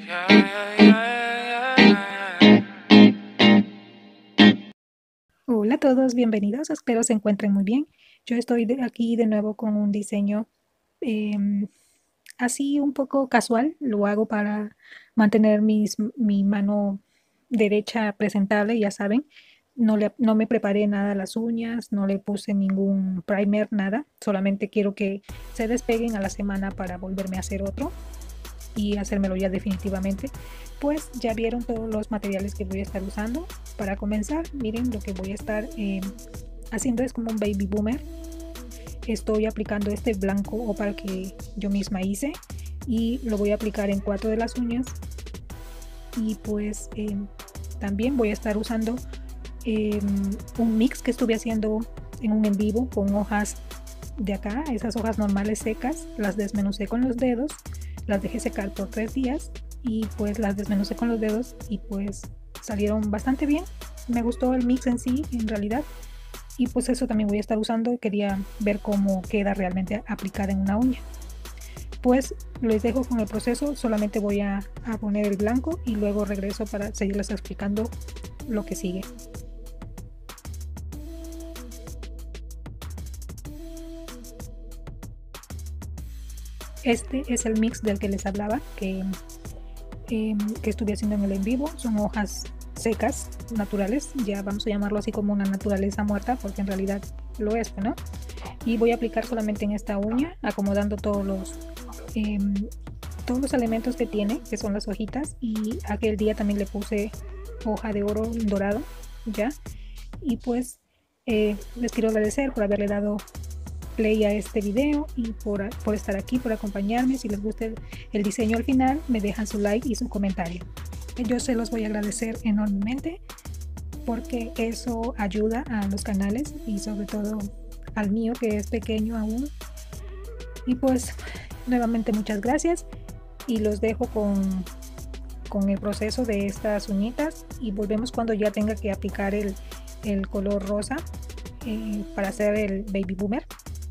Hola a todos, bienvenidos, espero se encuentren muy bien. Yo estoy aquí de nuevo con un diseño em, así un poco casual, lo hago para mantener mi mano derecha presentable, ya saben. No me preparé nada las uñas, no le puse ningún primer, nada, solamente quiero que se despeguen a la semana para volverme a hacer otro y hacérmelo ya definitivamente. Pues ya vieron todos los materiales que voy a estar usando. Para comenzar, miren lo que voy a estar haciendo es como un baby boomer. Estoy aplicando este blanco opal que yo misma hice y lo voy a aplicar en 4 de las uñas. Y pues también voy a estar usando un mix que estuve haciendo en un en vivo con hojas de acá, esas hojas normales secas, las desmenucé con los dedos, las dejé secar por 3 días y pues las desmenucé con los dedos y pues salieron bastante bien. Me gustó el mix en sí, en realidad, y pues eso también voy a estar usando y quería ver cómo queda realmente aplicada en una uña. Pues les dejo con el proceso, solamente voy a poner el blanco y luego regreso para seguirles explicando lo que sigue. Este es el mix del que les hablaba, que estuve haciendo en el en vivo. Son hojas secas, naturales, ya vamos a llamarlo así como una naturaleza muerta, porque en realidad lo es, ¿no? Y voy a aplicar solamente en esta uña, acomodando todos los elementos que tiene, que son las hojitas, y aquel día también le puse hoja de oro dorado, ¿ya? Y pues les quiero agradecer por haberle dado play a este video y por estar aquí, por acompañarme. Si les gusta el diseño al final, me dejan su like y su comentario. Yo se los voy a agradecer enormemente porque eso ayuda a los canales y sobre todo al mío, que es pequeño aún. Y pues nuevamente muchas gracias y los dejo con el proceso de estas uñitas y volvemos cuando ya tenga que aplicar el color rosa para hacer el baby boomer.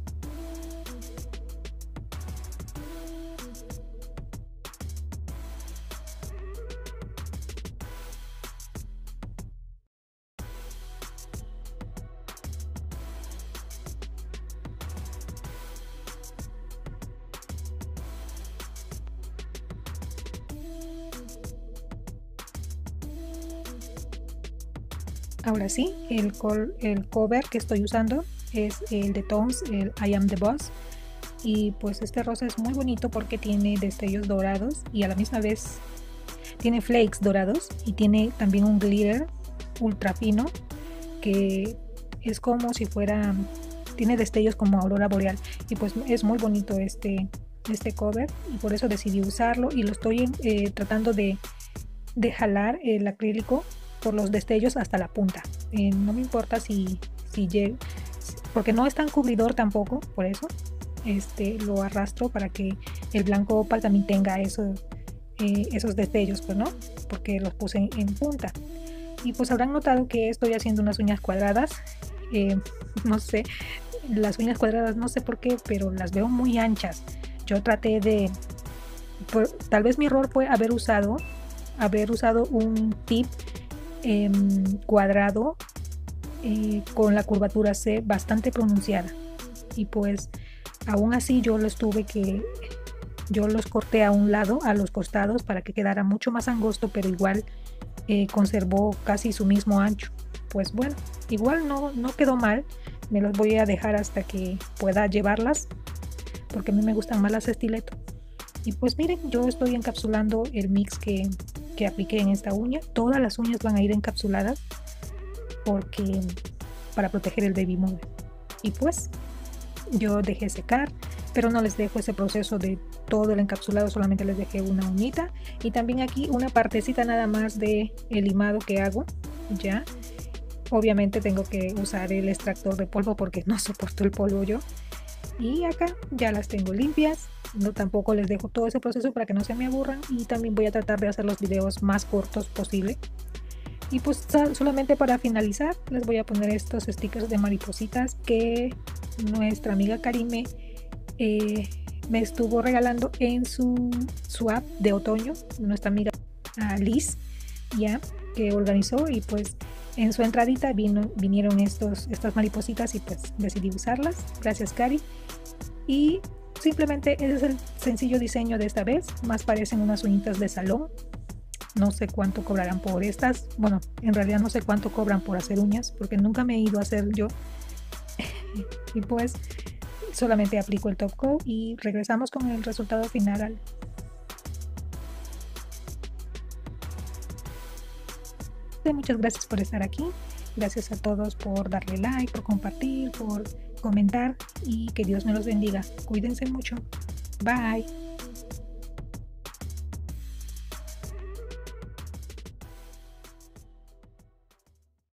Ahora sí, el cover que estoy usando es el de Tones, el I Am The Boss. Y pues este rosa es muy bonito porque tiene destellos dorados y a la misma vez tiene flakes dorados y tiene también un glitter ultra fino que es como si fuera, tiene destellos como aurora boreal y pues es muy bonito este cover y por eso decidí usarlo y lo estoy tratando de jalar el acrílico por los destellos hasta la punta. No me importa si llega, porque no es tan cubridor tampoco, por eso lo arrastro para que el blanco opal también tenga esos destellos, pues no, porque los puse en punta. Y pues habrán notado que estoy haciendo unas uñas cuadradas. No sé, las uñas cuadradas no sé por qué, pero las veo muy anchas. Yo traté de, tal vez mi error fue haber usado un tip cuadrado con la curvatura C bastante pronunciada y pues aún así yo los corté a un lado, a los costados, para que quedara mucho más angosto, pero igual conservó casi su mismo ancho. Pues bueno, igual no quedó mal. Me los voy a dejar hasta que pueda llevarlas porque a mí me gustan más las estileto. Y pues miren, yo estoy encapsulando el mix que apliqué en esta uña. Todas las uñas van a ir encapsuladas porque para proteger el baby move. Y pues yo dejé secar, pero no les dejo ese proceso de todo el encapsulado, solamente les dejé una uñita y también aquí una partecita nada más de el limado que hago. Ya obviamente tengo que usar el extractor de polvo porque no soporto el polvo yo. Y acá ya las tengo limpias. No, tampoco les dejo todo ese proceso para que no se me aburran y también voy a tratar de hacer los videos más cortos posible. Y pues solamente para finalizar les voy a poner estos stickers de maripositas que nuestra amiga Karime me estuvo regalando en su app de otoño, nuestra amiga Liz, ya, que organizó, y pues en su entradita vinieron estas maripositas y pues decidí usarlas. Gracias, Cari. Y simplemente ese es el sencillo diseño de esta vez. Más parecen unas uñitas de salón. No sé cuánto cobrarán por estas. Bueno, en realidad no sé cuánto cobran por hacer uñas, porque nunca me he ido a hacer yo. Y pues solamente aplico el top coat y regresamos con el resultado final. Muchas gracias por estar aquí. Gracias a todos por darle like, por compartir, por comentar, y que Dios me los bendiga. Cuídense mucho. Bye.